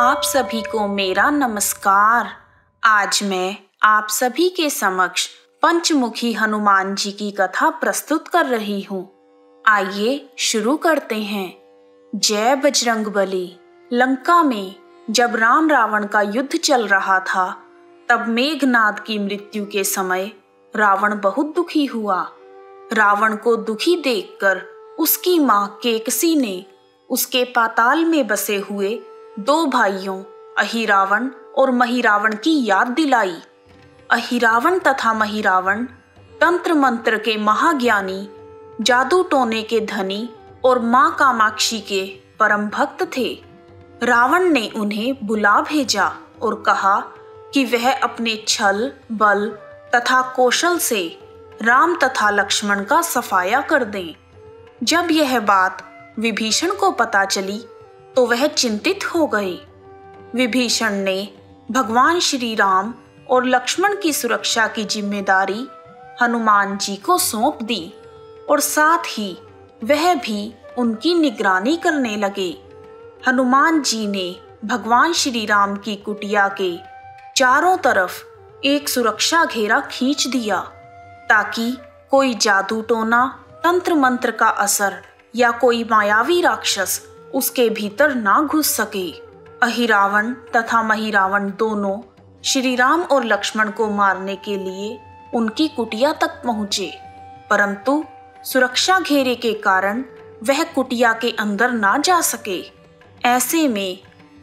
आप सभी को मेरा नमस्कार। आज मैं आप सभी के समक्ष पंचमुखी हनुमान जी की कथा प्रस्तुत कर रही हूँ। आइए शुरू करते हैं। जय बजरंगबली। लंका में जब राम रावण का युद्ध चल रहा था, तब मेघनाद की मृत्यु के समय रावण बहुत दुखी हुआ। रावण को दुखी देखकर उसकी मां केकसी ने उसके पाताल में बसे हुए दो भाइयों अहिरावण और महिरावण की याद दिलाई। अहिरावण तथा महिरावण तंत्र मंत्र के महाज्ञानी, जादू टोने के धनी और मां कामाक्षी के परम भक्त थे। रावण ने उन्हें बुला भेजा और कहा कि वह अपने छल, बल तथा कौशल से राम तथा लक्ष्मण का सफाया कर दें। जब यह बात विभीषण को पता चली तो वह चिंतित हो गए। विभीषण ने भगवान श्री राम और लक्ष्मण की सुरक्षा की जिम्मेदारी हनुमान जी को सौंप दी और साथ ही वह भी उनकी निगरानी करने लगे। हनुमान जी ने भगवान श्री राम की कुटिया के चारों तरफ एक सुरक्षा घेरा खींच दिया, ताकि कोई जादू टोना, तंत्र मंत्र का असर या कोई मायावी राक्षस उसके भीतर ना घुस सके। अहिरावण तथा महिरावण दोनों श्री राम और लक्ष्मण को मारने के लिए उनकी कुटिया तक पहुंचे, परंतु सुरक्षा घेरे के कारण वह कुटिया के अंदर ना जा सके। ऐसे में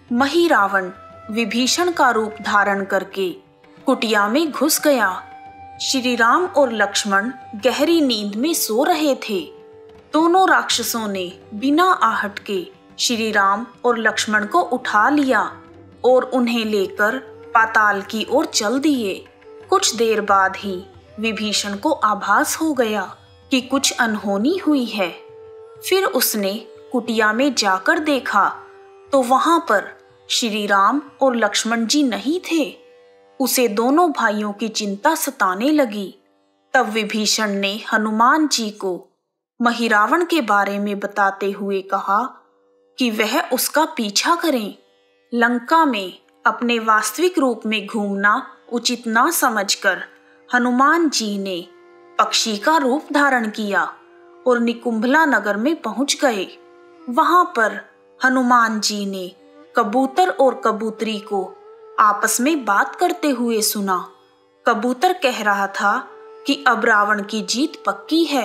महिरावण विभीषण का रूप धारण करके कुटिया में घुस गया। श्री राम और लक्ष्मण गहरी नींद में सो रहे थे। दोनों राक्षसों ने बिना आहट के श्री राम और लक्ष्मण को उठा लिया और उन्हें लेकर पाताल की ओर चल दिए। कुछ देर बाद ही विभीषण को आभास हो गया कि कुछ अनहोनी हुई है। फिर उसने कुटिया में जाकर देखा तो वहां पर श्री राम और लक्ष्मण जी नहीं थे। उसे दोनों भाइयों की चिंता सताने लगी। तब विभीषण ने हनुमान जी को महिरावण के बारे में बताते हुए कहा कि वह उसका पीछा करें। लंका में अपने वास्तविक रूप में घूमना उचित ना समझकर हनुमान जी ने पक्षी का रूप धारण किया और निकुंभला नगर में पहुंच गए। वहां पर हनुमान जी ने कबूतर और कबूतरी को आपस में बात करते हुए सुना। कबूतर कह रहा था कि अब रावण की जीत पक्की है।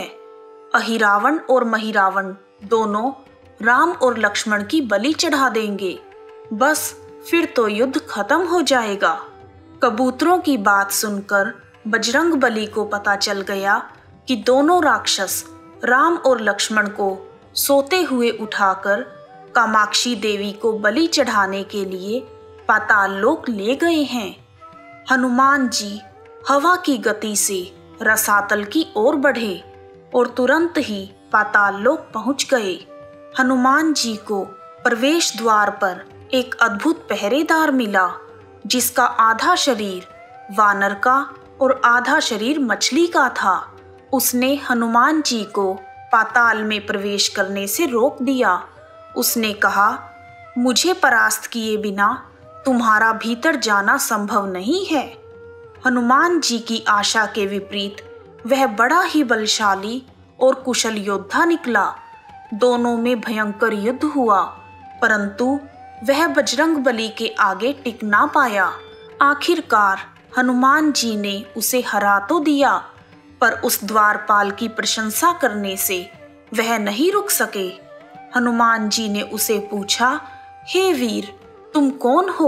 अहिरावण और महिरावण दोनों राम और लक्ष्मण की बलि चढ़ा देंगे, बस फिर तो युद्ध खत्म हो जाएगा। कबूतरों की बात सुनकर बजरंगबली को पता चल गया कि दोनों राक्षस राम और लक्ष्मण को सोते हुए उठाकर कामाक्षी देवी को बलि चढ़ाने के लिए पाताल लोक ले गए हैं। हनुमान जी हवा की गति से रसातल की ओर बढ़े और तुरंत ही पाताल लोक पहुंच गए। हनुमान जी को प्रवेश द्वार पर एक अद्भुत पहरेदार मिला, जिसका आधा शरीर वानर का और आधा शरीर मछली का था। उसने हनुमान जी को पाताल में प्रवेश करने से रोक दिया। उसने कहा, मुझे परास्त किए बिना तुम्हारा भीतर जाना संभव नहीं है। हनुमान जी की आशा के विपरीत वह बड़ा ही बलशाली और कुशल योद्धा निकला। दोनों में भयंकर युद्ध हुआ, परंतु वह बजरंगबली के आगे टिक ना पाया। आखिरकार हनुमान जी ने उसे हरा तो दिया, पर उस द्वारपाल की प्रशंसा करने से वह नहीं रुक सके। हनुमान जी ने उसे पूछा, हे वीर, तुम कौन हो?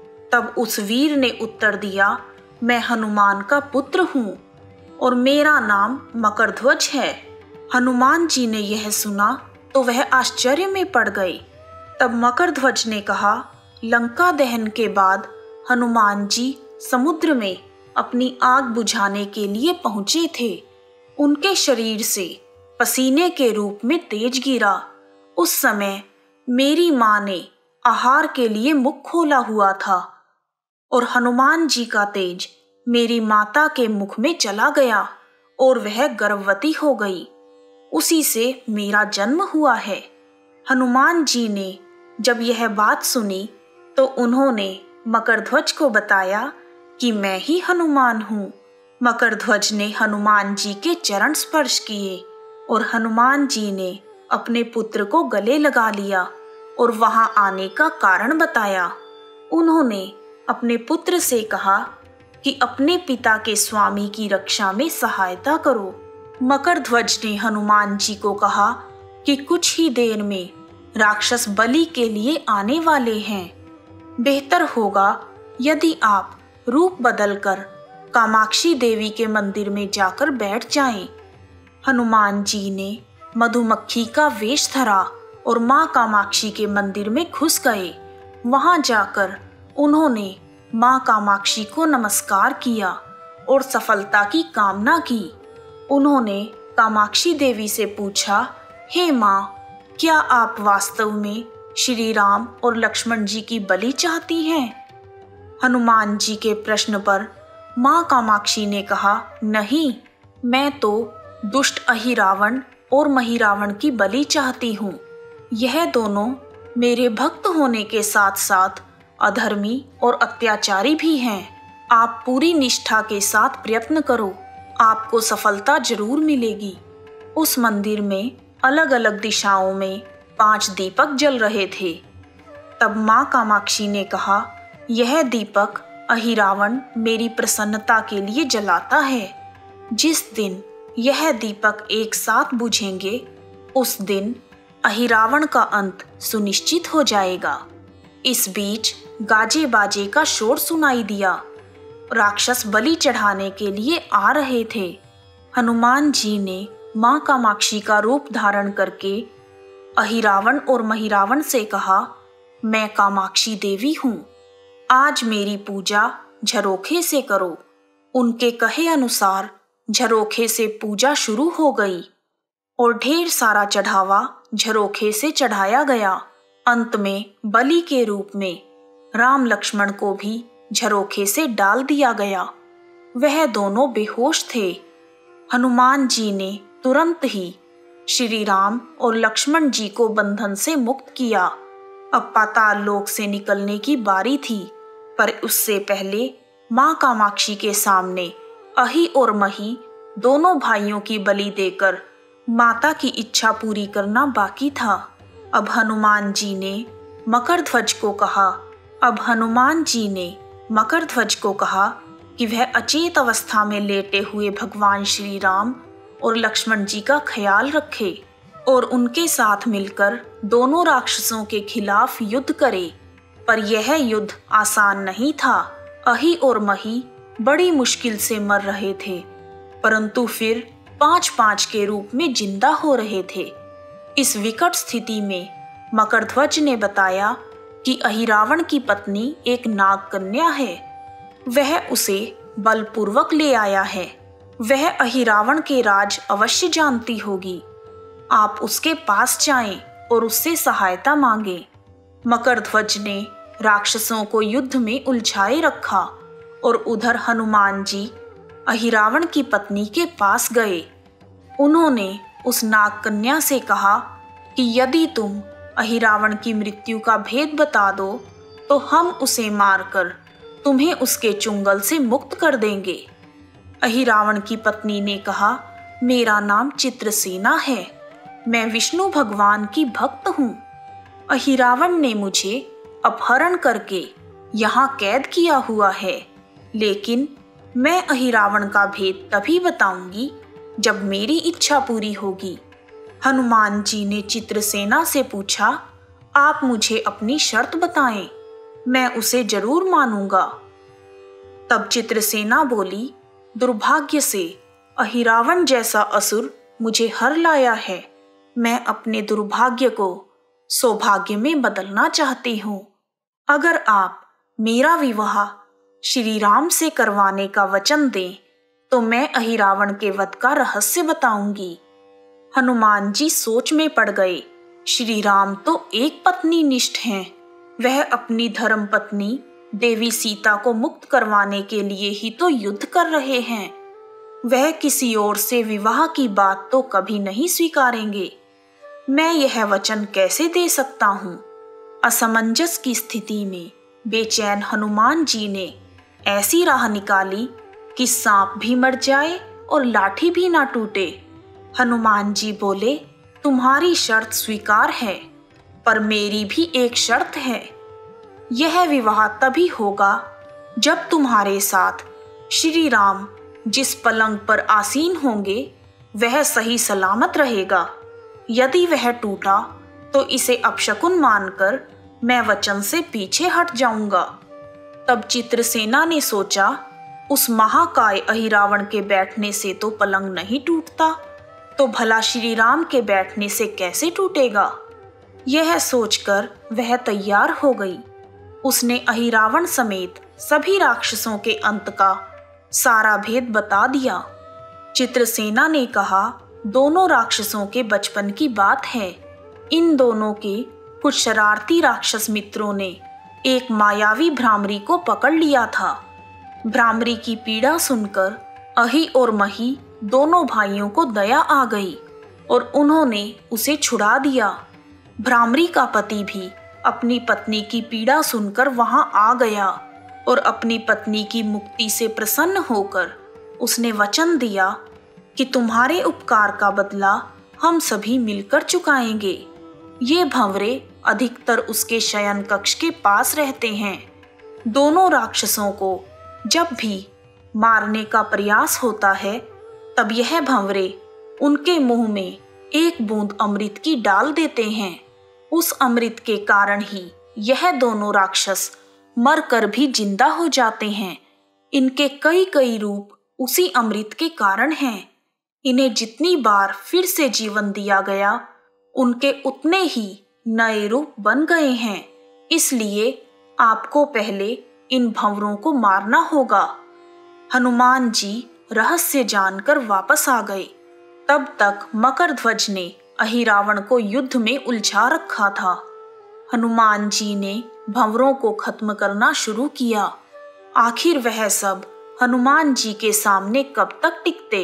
तब उस वीर ने उत्तर दिया, मैं हनुमान का पुत्र हूँ और मेरा नाम मकरध्वज है। हनुमान जी ने यह सुना तो वह आश्चर्य में पड़ गए। तब मकरध्वज ने कहा, लंका दहन के बाद हनुमान जी समुद्र में अपनी आग बुझाने के लिए पहुंचे थे। उनके शरीर से पसीने के रूप में तेज गिरा। उस समय मेरी मां ने आहार के लिए मुख खोला हुआ था और हनुमान जी का तेज मेरी माता के मुख में चला गया और वह गर्भवती हो गई। उसी से मेरा जन्म हुआ है। हनुमान जी ने जब यह बात सुनी तो उन्होंने मकरध्वज को बताया कि मैं ही हनुमान हूँ। मकरध्वज ने हनुमान जी के चरण स्पर्श किए और हनुमान जी ने अपने पुत्र को गले लगा लिया और वहां आने का कारण बताया। उन्होंने अपने पुत्र से कहा कि अपने पिता के स्वामी की रक्षा में सहायता करो। मकरध्वज ने हनुमान जी को कहा कि कुछ ही देर में राक्षस बलि के लिए आने वाले हैं। बेहतर होगा यदि आप रूप बदलकर कामाक्षी देवी के मंदिर में जाकर बैठ जाएं। हनुमान जी ने मधुमक्खी का वेश धरा और मां कामाक्षी के मंदिर में घुस गए। वहां जाकर उन्होंने मां कामाक्षी को नमस्कार किया और सफलता की कामना की। उन्होंने कामाक्षी देवी से पूछा, हे मां, क्या आप वास्तव में श्री राम और लक्ष्मण जी की बलि चाहती हैं? हनुमान जी के प्रश्न पर मां कामाक्षी ने कहा, नहीं, मैं तो दुष्ट अहिरावण और महिरावण की बलि चाहती हूँ। यह दोनों मेरे भक्त होने के साथ साथ अधर्मी और अत्याचारी भी हैं। आप पूरी निष्ठा के साथ प्रयत्न करो, आपको सफलता जरूर मिलेगी। उस मंदिर में अलग अलग दिशाओं में 5 दीपक जल रहे थे। तब मां कामाक्षी ने कहा, यह दीपक अहिरावण मेरी प्रसन्नता के लिए जलाता है। जिस दिन यह दीपक एक साथ बुझेंगे उस दिन अहिरावण का अंत सुनिश्चित हो जाएगा। इस बीच गाजे बाजे का शोर सुनाई दिया। राक्षस बलि चढ़ाने के लिए आ रहे थे। हनुमान जी ने मां कामाक्षी का रूप धारण करके अहिरावण और महिरावण से कहा, मैं कामाक्षी देवी हूँ, आज मेरी पूजा झरोखे से करो। उनके कहे अनुसार झरोखे से पूजा शुरू हो गई और ढेर सारा चढ़ावा झरोखे से चढ़ाया गया। अंत में बलि के रूप में राम लक्ष्मण को भी झरोखे से डाल दिया गया। वह दोनों बेहोश थे। हनुमान जी ने तुरंत ही श्री राम और लक्ष्मण जी को बंधन से मुक्त किया। अब पाताल लोक से निकलने की बारी थी, पर उससे पहले मां कामाक्षी के सामने अहि और मही दोनों भाइयों की बलि देकर माता की इच्छा पूरी करना बाकी था। अब हनुमान जी ने मकरध्वज को कहा कि वह अचेत अवस्था में लेटे हुए भगवान श्री राम और लक्ष्मण जी का ख्याल रखे और उनके साथ मिलकर दोनों राक्षसों के खिलाफ युद्ध करे। पर यह युद्ध आसान नहीं था। अहि और मही बड़ी मुश्किल से मर रहे थे, परंतु फिर 5-5 के रूप में जिंदा हो रहे थे। इस विकट स्थिति में मकरध्वज ने बताया कि अहिरावण की पत्नी एक नाग कन्या है। वह उसे बलपूर्वक ले आया है। वह अहिरावण के राज अवश्य जानती होगी। आप उसके पास जाएं और उससे सहायता मांगें। मकरध्वज ने राक्षसों को युद्ध में उलझाए रखा और उधर हनुमान जी अहिरावण की पत्नी के पास गए। उन्होंने उस नाग कन्या से कहा कि यदि तुम अहिरावण की मृत्यु का भेद बता दो तो हम उसे मारकर तुम्हें उसके चुंगल से मुक्त कर देंगे। अहिरावण की पत्नी ने कहा, मेरा नाम चित्रसेना है, मैं विष्णु भगवान की भक्त हूँ। अहिरावण ने मुझे अपहरण करके यहाँ कैद किया हुआ है, लेकिन मैं अहिरावण का भेद तभी बताऊंगी जब मेरी इच्छा पूरी होगी। हनुमान जी ने चित्रसेना से पूछा, आप मुझे अपनी शर्त बताएं, मैं उसे जरूर मानूंगा। तब चित्रसेना बोली, दुर्भाग्य से अहिरावण जैसा असुर मुझे हर लाया है। मैं अपने दुर्भाग्य को सौभाग्य में बदलना चाहती हूँ। अगर आप मेरा विवाह श्री राम से करवाने का वचन दें तो मैं अहिरावण के वध का रहस्य बताऊंगी। हनुमान जी सोच में पड़ गए। श्री राम तो एक पत्नी निष्ठ हैं। वह अपनी धर्म पत्नी देवी सीता को मुक्त करवाने के लिए ही तो युद्ध कर रहे हैं। वह किसी और से विवाह की बात तो कभी नहीं स्वीकारेंगे। मैं यह वचन कैसे दे सकता हूँ? असमंजस की स्थिति में बेचैन हनुमान जी ने ऐसी राह निकाली कि सांप भी मर जाए और लाठी भी ना टूटे। हनुमान जी बोले, तुम्हारी शर्त स्वीकार है, पर मेरी भी एक शर्त है। यह विवाह तभी होगा जब तुम्हारे साथ श्री राम जिस पलंग पर आसीन होंगे वह सही सलामत रहेगा। यदि वह टूटा तो इसे अपशकुन मानकर मैं वचन से पीछे हट जाऊंगा। तब चित्रसेना ने सोचा, उस महाकाय अहिरावण के बैठने से तो पलंग नहीं टूटता, तो भला श्री राम के बैठने से कैसे टूटेगा। यह सोचकर वह तैयार हो गई। उसने अहिरावण समेत सभी राक्षसों के अंत का सारा भेद बता दिया। चित्रसेना ने कहा, दोनों राक्षसों के बचपन की बात है। इन दोनों के कुछ शरारती राक्षस मित्रों ने एक मायावी भ्रामरी को पकड़ लिया था। भ्रामरी की पीड़ा सुनकर अहि और मही दोनों भाइयों को दया आ गई और उन्होंने उसे छुड़ा दिया। भ्रामरी का पति भी अपनी पत्नी की पीड़ा सुनकर वहां आ गया और अपनी पत्नी की मुक्ति से प्रसन्न होकर उसने वचन दिया कि तुम्हारे उपकार का बदला हम सभी मिलकर चुकाएंगे। ये भंवरे अधिकतर उसके शयन कक्ष के पास रहते हैं। दोनों राक्षसों को जब भी मारने का प्रयास होता है तब यह भंवरे उनके मुंह में एक बूंद अमृत की डाल देते हैं। उस अमृत के कारण ही यह दोनों राक्षस मरकर भी जिंदा हो जाते हैं। इनके कई कई रूप उसी अमृत के कारण हैं। इन्हें जितनी बार फिर से जीवन दिया गया उनके उतने ही नए रूप बन गए हैं। इसलिए आपको पहले इन भंवरों को मारना होगा। हनुमान जी रहस्य जानकर वापस आ गए। तब तक मकरध्वज ने अहिरावण को युद्ध में उलझा रखा था। हनुमान जी ने भंवरों को खत्म करना शुरू किया। आखिर वह सब हनुमान जी के सामने कब तक टिकते।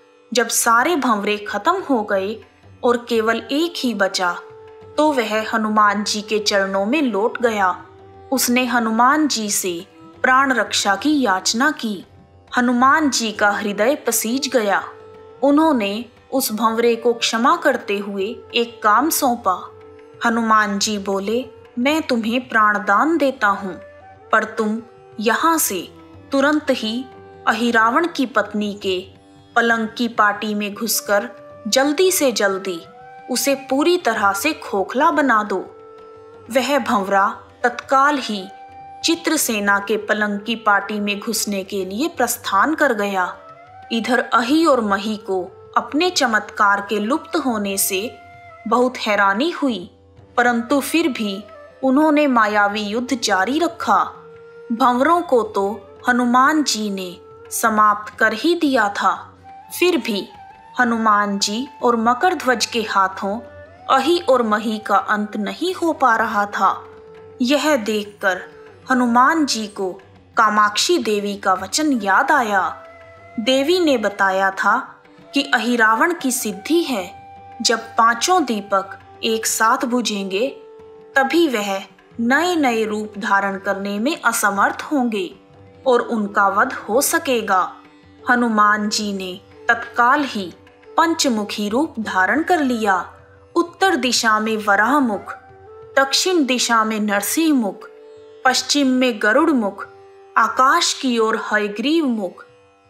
जब सारे भंवरे खत्म हो गए और केवल एक ही बचा तो वह हनुमान जी के चरणों में लौट गया। उसने हनुमान जी से प्राण रक्षा की याचना की। हनुमान जी का हृदय पसीज गया। उन्होंने उस भंवरे को क्षमा करते हुए एक काम सौंपा। हनुमान जी बोले, मैं तुम्हें प्राणदान देता हूँ, पर तुम यहाँ से तुरंत ही अहिरावण की पत्नी के पलंग की पाटी में घुसकर जल्दी से जल्दी उसे पूरी तरह से खोखला बना दो। वह भंवरा तत्काल ही चित्रसेना के पलंग की पाटी में घुसने के लिए प्रस्थान कर गया। इधर अहि और मही को अपने चमत्कार के लुप्त होने से बहुत हैरानी हुई, परंतु फिर भी उन्होंने मायावी युद्ध जारी रखा। भंवरों को तो हनुमान जी ने समाप्त कर ही दिया था, फिर भी हनुमान जी और मकरध्वज के हाथों अहि और मही का अंत नहीं हो पा रहा था। यह देखकर हनुमान जी को कामाक्षी देवी का वचन याद आया। देवी ने बताया था कि अहिरावण की सिद्धि है, जब पांचों दीपक एक साथ बुझेंगे तभी वह नए नए रूप धारण करने में असमर्थ होंगे और उनका वध हो सकेगा। हनुमान जी ने तत्काल ही पंचमुखी रूप धारण कर लिया। उत्तर दिशा में वराह मुख, दक्षिण दिशा में नरसिंह मुख, पश्चिम में गरुड़ मुख, आकाश की ओर हयग्रीव मुख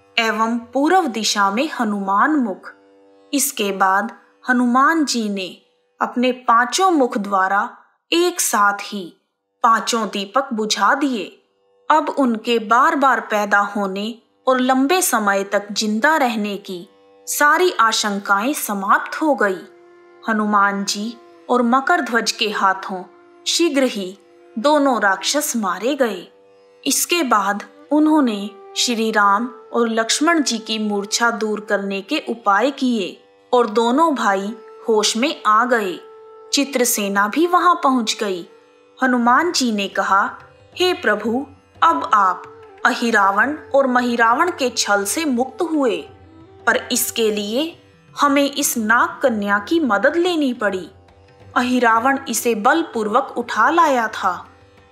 एवं पूर्व दिशा में हनुमान मुख। इसके बाद हनुमान जी ने अपने पांचों मुख द्वारा एक साथ ही पांचों दीपक बुझा दिए। अब उनके बार बार पैदा होने और लंबे समय तक जिंदा रहने की सारी आशंकाएं समाप्त हो गई। हनुमान जी और मकरध्वज के हाथों शीघ्र ही दोनों राक्षस मारे गए। इसके बाद उन्होंने श्री राम और लक्ष्मण जी की मूर्छा दूर करने के उपाय किए और दोनों भाई होश में आ गए। चित्रसेना भी वहां पहुंच गई। हनुमान जी ने कहा, हे प्रभु, अब आप अहिरावण और महिरावण के छल से मुक्त हुए, पर इसके लिए हमें इस नाग कन्या की मदद लेनी पड़ी। अहिरावण इसे बलपूर्वक उठा लाया था।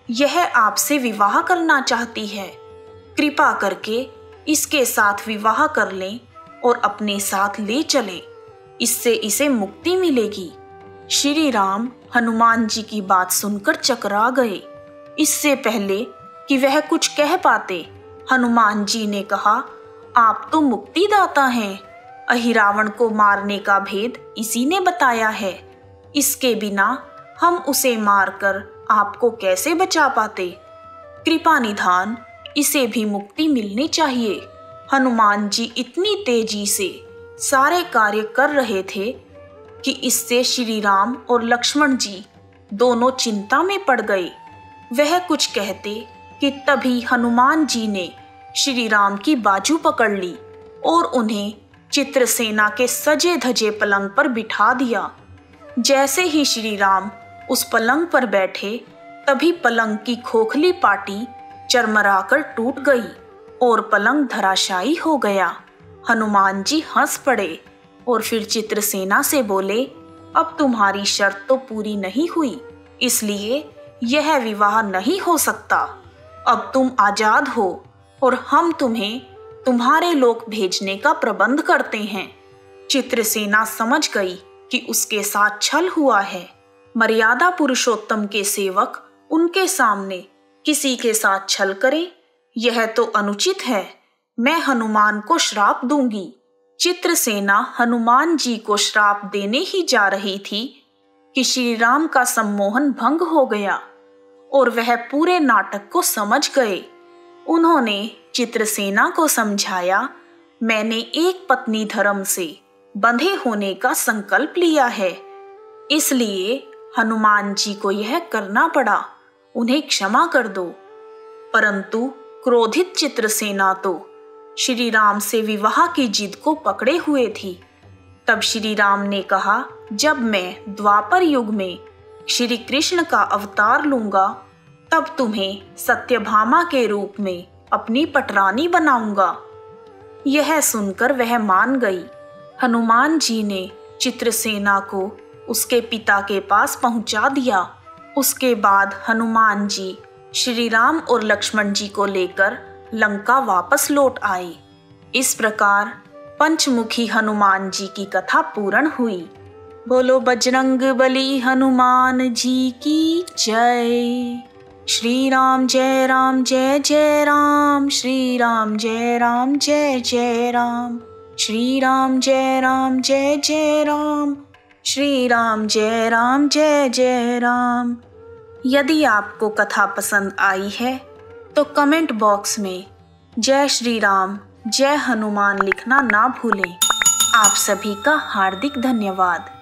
यह आपसे विवाह करना चाहती है। कृपा करके इसके साथ विवाह कर लें और अपने साथ ले चलें। इससे इसे मुक्ति मिलेगी। श्री राम हनुमान जी की बात सुनकर चकरा गए। इससे पहले कि वह कुछ कह पाते, हनुमान जी ने कहा, आप तो मुक्तिदाता हैं। अहिरावण को मारने का भेद इसी ने बताया है। इसके बिना हम उसे मारकर आपको कैसे बचा पाते। कृपा निधान, इसे भी मुक्ति मिलनी चाहिए। हनुमान जी इतनी तेजी से सारे कार्य कर रहे थे कि इससे श्री राम और लक्ष्मण जी दोनों चिंता में पड़ गए। वह कुछ कहते कि तभी हनुमान जी ने श्री राम की बाजू पकड़ ली और उन्हें चित्रसेना के सजे धजे पलंग पर बिठा दिया। जैसे ही श्री राम उस पलंग पर बैठे, तभी पलंग की खोखली पाटी चरमराकर टूट गई और पलंग धराशायी हो गया। हनुमान जी हंस पड़े और फिर चित्रसेना से बोले, अब तुम्हारी शर्त तो पूरी नहीं हुई, इसलिए यह विवाह नहीं हो सकता। अब तुम आजाद हो और हम तुम्हें तुम्हारे लोक भेजने का प्रबंध करते हैं। चित्रसेना समझ गई कि उसके साथ छल हुआ है। मर्यादा पुरुषोत्तम के सेवक उनके सामने किसी के साथ छल करे, यह तो अनुचित है। मैं हनुमान को श्राप दूंगी। चित्रसेना हनुमान जी को श्राप देने ही जा रही थी कि श्री राम का सम्मोहन भंग हो गया और वह पूरे नाटक को समझ गए। उन्होंने चित्रसेना को समझाया, मैंने एक पत्नी धर्म से बंधे होने का संकल्प लिया है, इसलिए हनुमान जी को यह करना पड़ा। उन्हें क्षमा कर दो। परंतु क्रोधित चित्रसेना तो श्री राम से विवाह की जिद को पकड़े हुए थी। तब श्री राम ने कहा, जब मैं द्वापर युग में श्री कृष्ण का अवतार लूंगा, तब तुम्हें सत्यभामा के रूप में अपनी पटरानी बनाऊंगा। यह सुनकर वह मान गई। हनुमान जी ने चित्रसेना को उसके पिता के पास पहुंचा दिया। उसके बाद हनुमान जी श्री राम और लक्ष्मण जी को लेकर लंका वापस लौट आए। इस प्रकार पंचमुखी हनुमान जी की कथा पूर्ण हुई। बोलो बजरंग बली हनुमान जी की जय। श्री राम जय राम जय जय राम, श्री राम जय राम जय जय राम, श्री राम जय राम जय जय राम, श्री राम जय राम जय जय राम। यदि आपको कथा पसंद आई है तो कमेंट बॉक्स में जय श्री राम जय हनुमान लिखना ना भूलें। आप सभी का हार्दिक धन्यवाद।